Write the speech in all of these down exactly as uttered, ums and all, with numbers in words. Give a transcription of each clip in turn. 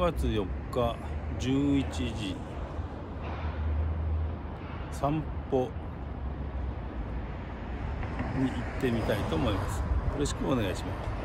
がつよっかじゅういちじ、散歩に行ってみたいと思います。よろしくお願いします。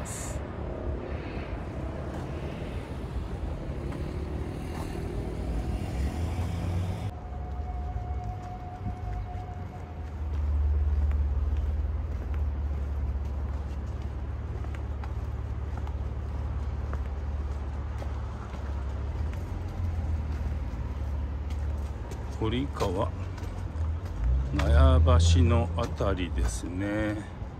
堀川納屋橋のあたりですね。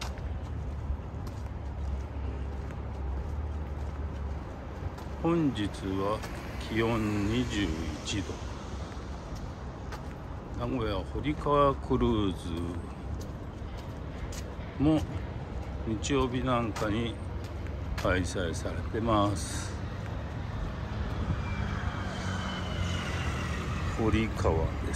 本日は気温にじゅういちど、名古屋堀川クルーズも日曜日なんかに開催されてます。堀川です。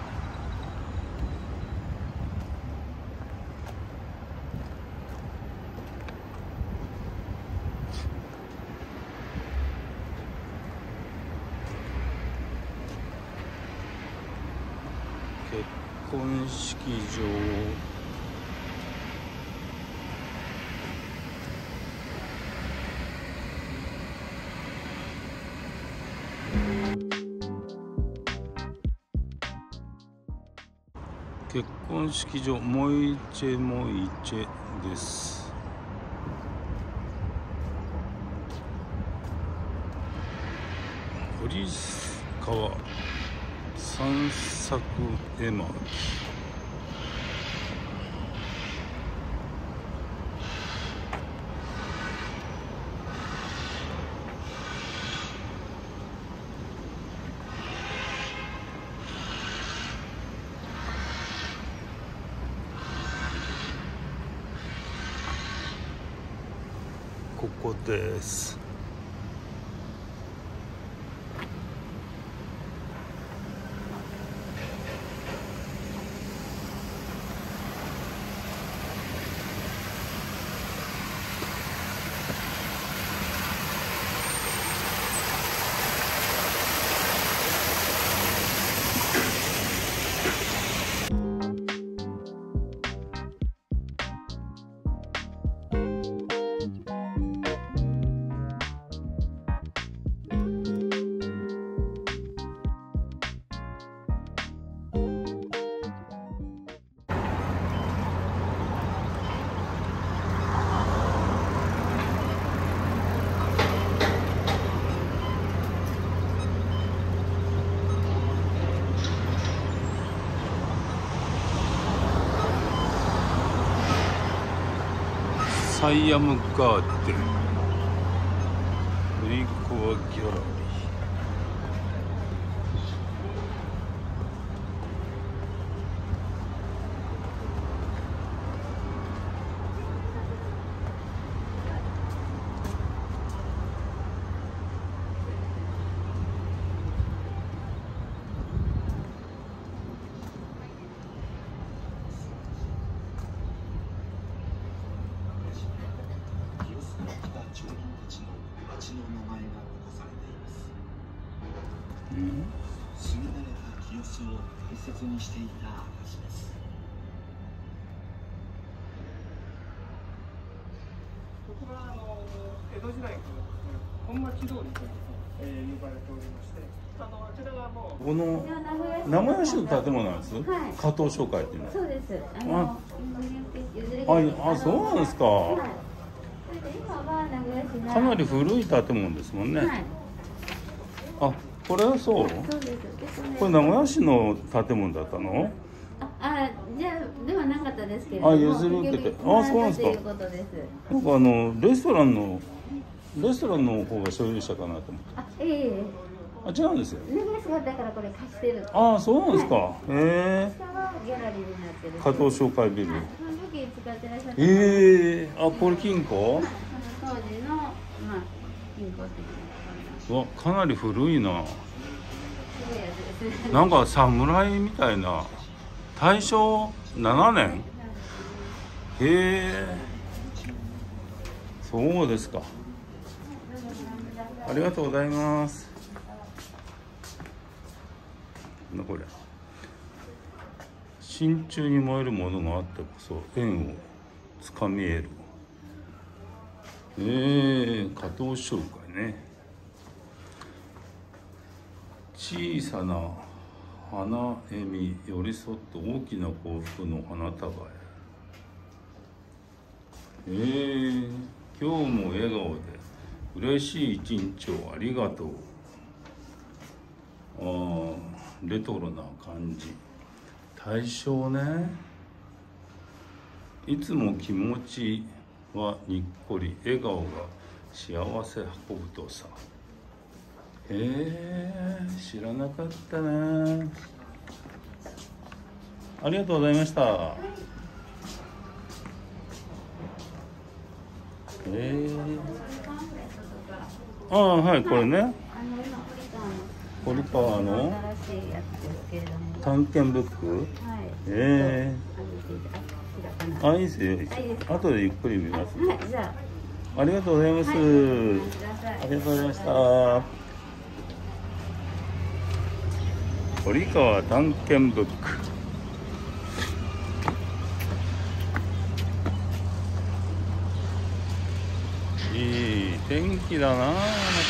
結婚式場、結婚式場モイチェモイチェです。堀川散策絵巻、ここです。サイアムガーデン、堀川ギャラリー。 住み慣れた清須を大切にしていた証です。 ここはあの江戸時代からですね、本町通りという、えー、呼ばれておりまして、あのあちらがもうこの名古屋市の建物なんです。はい、加藤商会っていうのは。 そうです。あのあ、あ、そうなんですか。はい、 今は名古屋市かなり古い建物ですもんね。はい、あ、これはそう。 そうです。 これ名古屋市の建物だったの？ あ、あ、じゃあではなかったですけれども。 あ、譲り受けて。あ、そうなんですか。なんかあのレストランのレストランの方が所有者かなと思って。 あ、ええ。 あ、違うんですよ。 名古屋市がだからこれ貸してる。 あ、そうなんですか。へえ。 下はギャラリーになってる。 加藤商会ビル。 その時使ってらっしゃった。 ええ。あ、これ金庫？ その当時のまあ金庫的な。 わ、かなり古いな。なんか侍みたいな。大正ななねん。へえ。そうですか。 ありがとうございます。なんだこれ。心中に燃えるものがあってこそ縁をつかみ得る。えー、加藤紹介ね。小さな花笑み寄り添って大きな幸福の花束へ。えー、今日も笑顔で嬉しい一日をありがとう。あー、レトロな感じ。対象ね。いつも気持ちはにっこり、笑顔が幸せ運ぶとさ。へえ、知らなかったね。ありがとうございました。えー、ああ、はい、これね。 あの今堀川の新しいやつですけれども。 探検ブック。 はい。 えあのえー、あ、いいですよ。後でゆっくり見ます。 はい、じゃありがとうございます。 はい、ご覧ください。 ありがとうございました。堀川探検ブック。いい天気だな、また。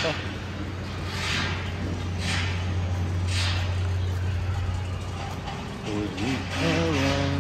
堀川。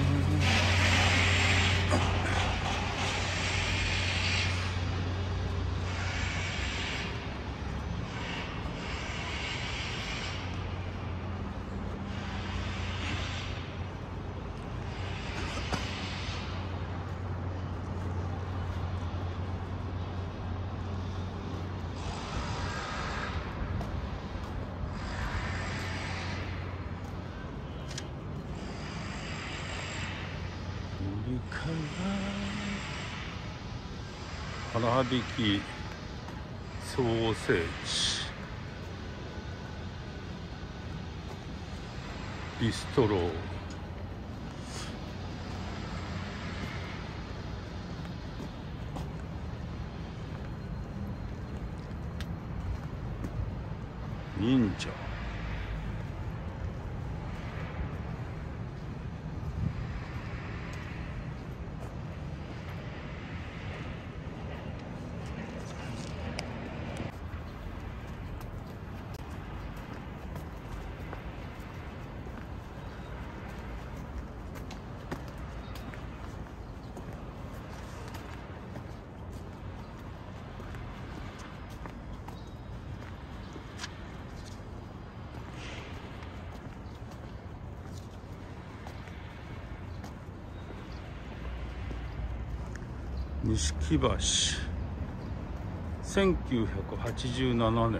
腹引きソーセージビストロー。忍者。錦橋せんきゅうひゃくはちじゅうななねん。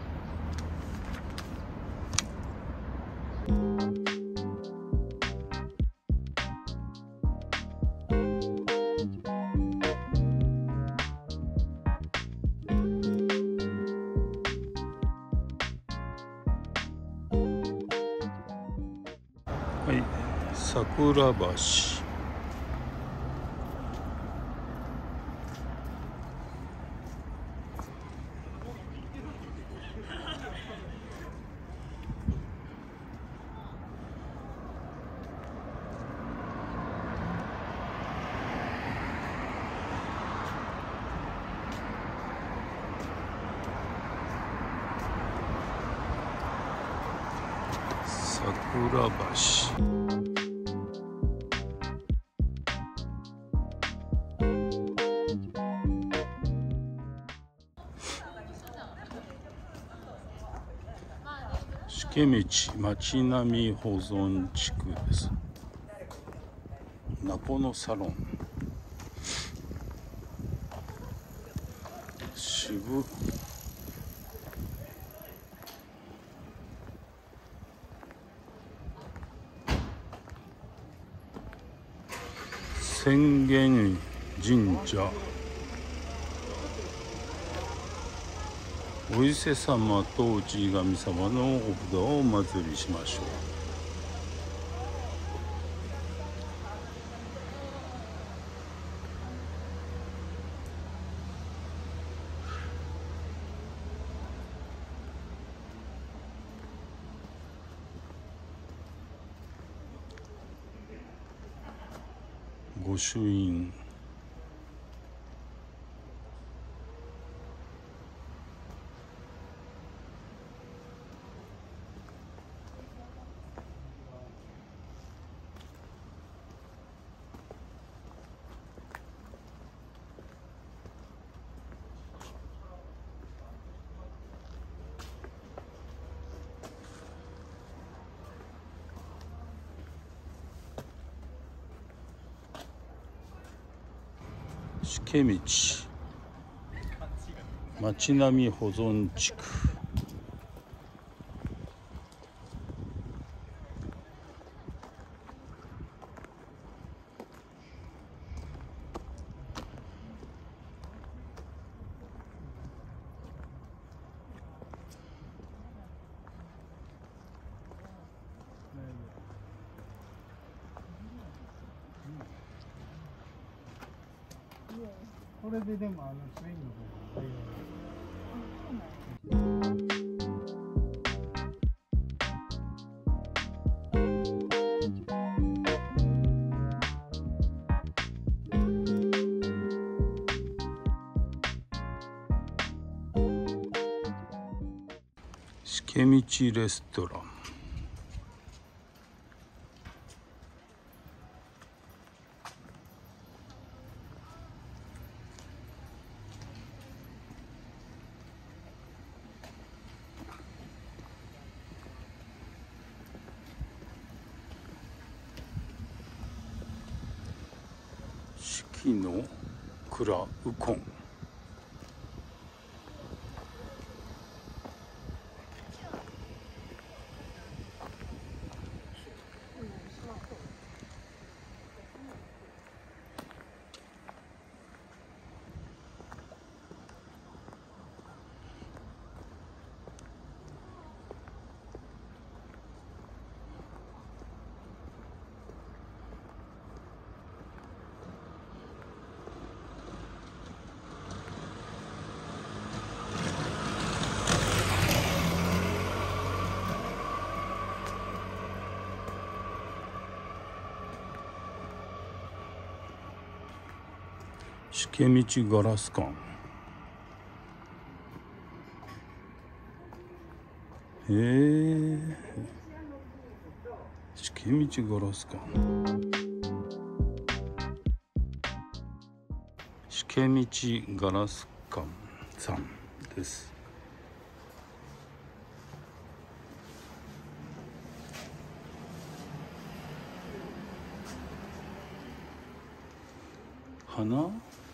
はい、桜橋。桜橋。茂道町並み保存地区です。ナポのサロン。渋。浅間神社。お伊勢様と氏神様のお札をお祭りしましょう。 御朱印。しけ道町並み保存地区。 これででもあのスイングでしけみちレストラン。四季の蔵ウコン。しけみちガラス館。へえ、しけみちガラス館。しけみちガラス館さんです。花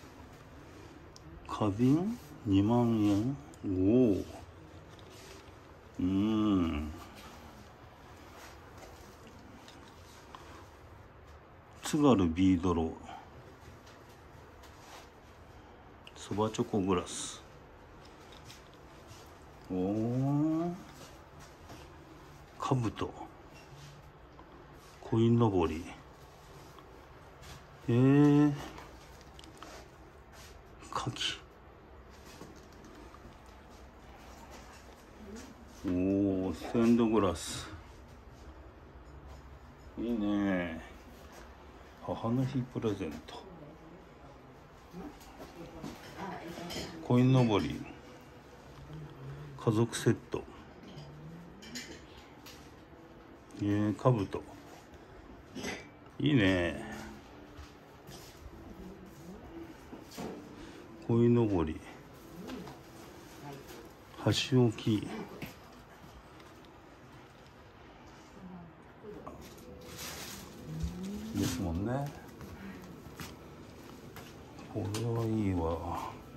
花瓶にまんえん。おお、うん。津軽ビードロー。そばチョコグラス。おお。かぶと。コインのぼり。えー。かき。おお、ステンドグラス。いいね。母の日プレゼント。コインのぼり。家族セット。えー、かぶと。いいね。こいのぼり、箸置き、ですもんね。これはいいわ。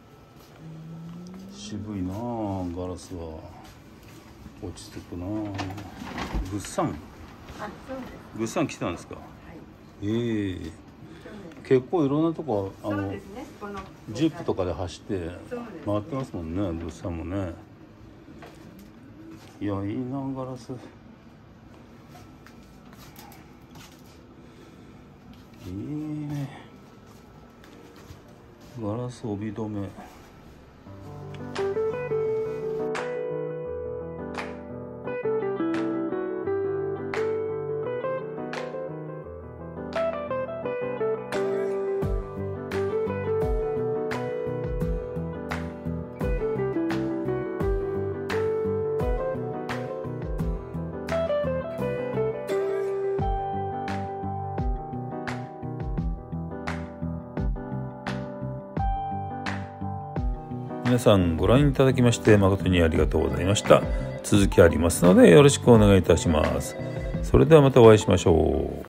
渋いなあ、ガラスは。落ち着くなあ。物産。 あ、そうです。 物産来たんですか。 はい、 ええ、結構いろんなとこ、あの、 ね、このジップとかで走って回ってますもんね、物産もね。いや、いいなガラス。いいね。ガラス帯留め。 皆さんご覧いただきまして誠にありがとうございました。続きありますのでよろしくお願いいたします。それではまたお会いしましょう。